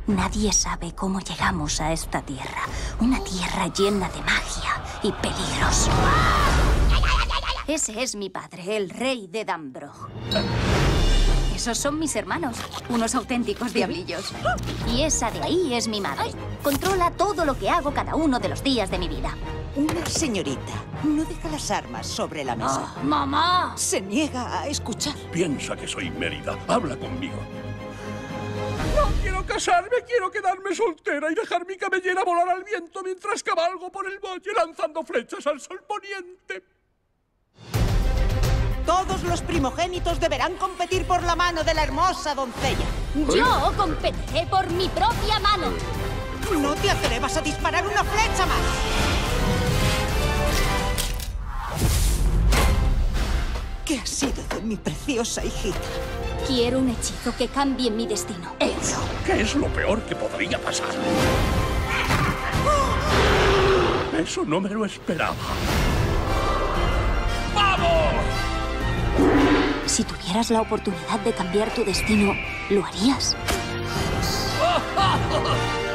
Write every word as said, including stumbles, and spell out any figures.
Nadie sabe cómo llegamos a esta tierra. Una tierra llena de magia y peligros. Ese es mi padre, el rey de Danbrog. Esos son mis hermanos, unos auténticos diablillos. Y esa de ahí es mi madre. Controla todo lo que hago cada uno de los días de mi vida. Una señorita no deja las armas sobre la mesa. Oh, ¡Mamá! Se niega a escuchar. Piensa que soy Mérida. Habla conmigo. No quiero casarme, quiero quedarme soltera y dejar mi cabellera volar al viento mientras cabalgo por el valle lanzando flechas al sol poniente. Todos los primogénitos deberán competir por la mano de la hermosa doncella. Yo competiré por mi propia mano. No te atrevas a disparar una flecha más. ¿Qué ha sido de mi preciosa hijita? Quiero un hechizo que cambie mi destino. Eso, ¿qué es lo peor que podría pasar? Eso no me lo esperaba. ¡Vamos! Si tuvieras la oportunidad de cambiar tu destino, ¿lo harías?